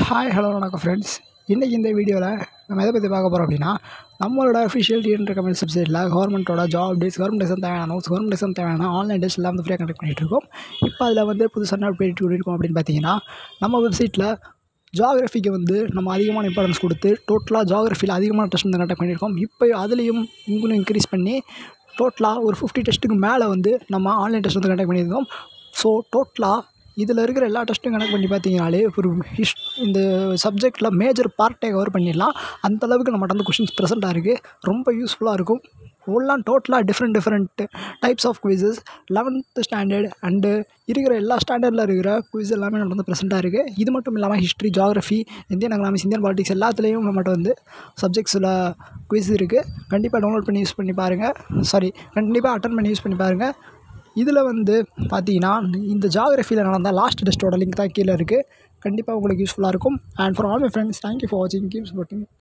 Hi hello வணக்கம் friends. இன்றைக்கி இந்த வீடியோவில் நம்ம எதை பற்றி பார்க்க போகிறோம் அப்படின்னா, நம்மளோட அஃபிஷியல் டிஎன்பிஎஸ்சி வெப்சைட்டில் கவர்மெண்ட்டோட ஜாப் டேட்ஸ், கவர்மெண்ட் எக்ஸாம் தேவையான நோட்ஸ், கவர்மெண்ட் எக்ஸாம் தேவையான ஆன்லைன் டெஸ்ட் எல்லாம் ஃப்ரீயாக கண்டக்ட் பண்ணிகிட்ருக்கோம். இப்போ அதில் புதுசாக என்ன அப்டேட் பண்ணியிருக்கோம் அப்படின்னு பார்த்தீங்கன்னா, நம்ம வெப்சைட்டில் ஜியாகிரஃபிக்கு நம்ம அதிகமான இம்பார்ட்டன்ஸ் கொடுத்து டோட்டலாக ஜியாகிரஃபியில் அதிகமான டெஸ்ட் கண்டக்ட் பண்ணியிருக்கோம். இப்போ அதுலேயும் இன்னும் இன்க்ரீஸ் பண்ணி டோட்டலாக ஒரு 50 டெஸ்ட்டுக்கு மேலே நம்ம ஆன்லைன் டெஸ்ட் கண்டக்ட் பண்ணியிருக்கோம். ஸோ டோட்டலாக இதில் இருக்கிற எல்லா டெஸ்ட்டும் கனெக்ட் பண்ணி பார்த்தீங்கனாலே ஒரு இந்த சப்ஜெக்டில் மேஜர் பார்ட்டே கவர் பண்ணிடலாம். அந்தளவுக்கு நம்மகிட்ட கொஷின்ஸ் ப்ரெசென்ட்டாக இருக்குது. ரொம்ப யூஸ்ஃபுல்லாக இருக்கும். எல்லாம் டோட்டலாக different types of quizzes 11th standard and இருக்கிற எல்லா ஸ்டாண்டர்டில் இருக்கிற குவிஸ் எல்லாமே நம்மகிட்ட ப்ரெசென்ட்டாக இருக்குது. இது மட்டும் இல்லாமல் history, geography, Indian economics, Indian politics எல்லாத்துலேயும் நம்மகிட்ட சப்ஜெக்ட்ஸில் குவிஸ் இருக்குது. கண்டிப்பாக டவுன்லோட் பண்ணி யூஸ் பண்ணி பாருங்கள். கண்டிப்பாக அட்டன் பண்ணி யூஸ் பண்ணி பாருங்கள். இதில் பார்த்தீங்கன்னா இந்த ஜியாகிரஃபியில் நடந்த லாஸ்ட் டெஸ்ட்டோட லிங்க் தான் கீழே இருக்குது. கண்டிப்பாக உங்களுக்கு யூஸ்ஃபுல்லாக இருக்கும். And for all my friends, thank you for வாட்சிங். Keep supporting.